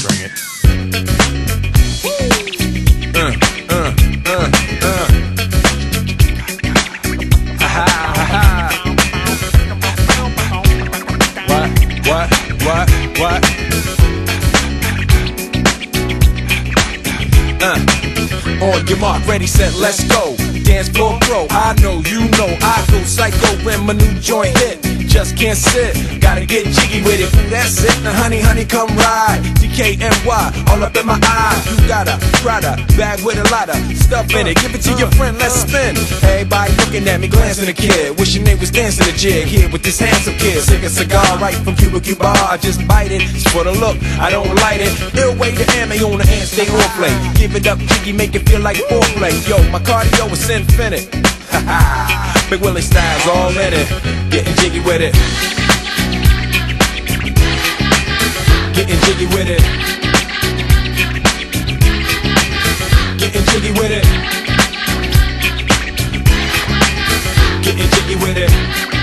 Bring it. What? On your mark, ready, set, let's go. Dance floor pro, I know, you know, I go psycho when my new joint hit. Just can't sit, gotta get jiggy with it. Ooh, that's it, now honey, come ride. DKNY, all up in my eye. You got a Prada bag with a lot of stuff in it. Give it to your friend, let's spin. Everybody looking at me, glancing a kid. Wishing they was dancing a jig here with this handsome kid. Sick a cigar right from Cuba Cuba. I just bite it, it's for the look, I don't light it. Ill way to ammo on the hand, stay on play. Give it up, jiggy, make it feel like foreplay. Yo, my cardio is infinite. Big Willie style's all in it. Getting jiggy with it. Getting jiggy with it. Getting jiggy with it. Getting jiggy with it.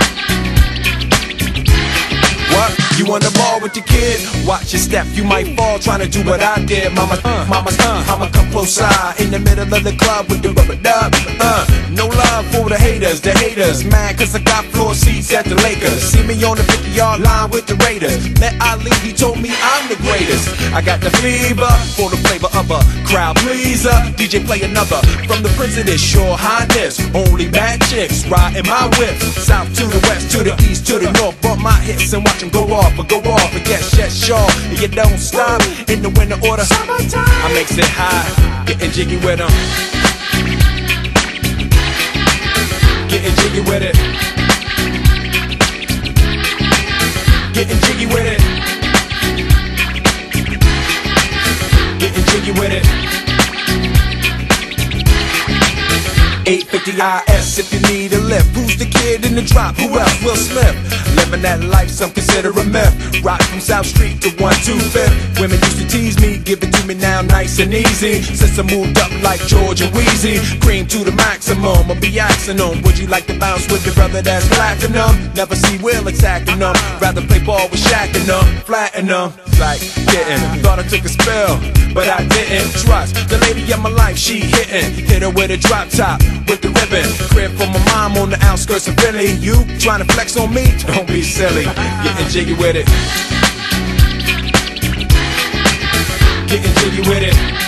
What? You on the ball with your kid? Watch your step, you might fall trying to do what I did. Mama, I'ma come close side in the middle of the club with the rubber dub. No love for the haters, mad cause I got floor seats at the Lakers. See me on the 50-yard line with the Raiders. Met Ali, he told me I'm the greatest. I got the fever for the flavor of a crowd pleaser. DJ play another from the Prince of this Shore Highness. Only bad chicks riding my whip. South to the west, to the east, to the north. Bump my hips and watch them go off and get shut sure. And you don't stop in the winter order. I makes it high, getting jiggy with them. Getting jiggy with it. Getting jiggy with it. Getting jiggy with it. 850 IS if you need a lift. Who's the kid in the drop? Who else? Will Smith. Living that life, some consider a myth. Rock from South Street to 125th. Women used to tease me, give it to me now nice and easy. Since I moved up like George and Wheezy, cream to the maximum, I'll be axing them. Would you like to bounce with your brother that's platinum? Never see Will attacking them. Rather play ball with Shaq and them, flatten them. Like getting, thought I took a spell, but I didn't trust the lady of my life, she hitting. Hit her with a drop top, with the ribbon. Crib for my mom on the outskirts of Philly. You trying to flex on me? Don't be silly. Getting jiggy with it. Getting jiggy with it.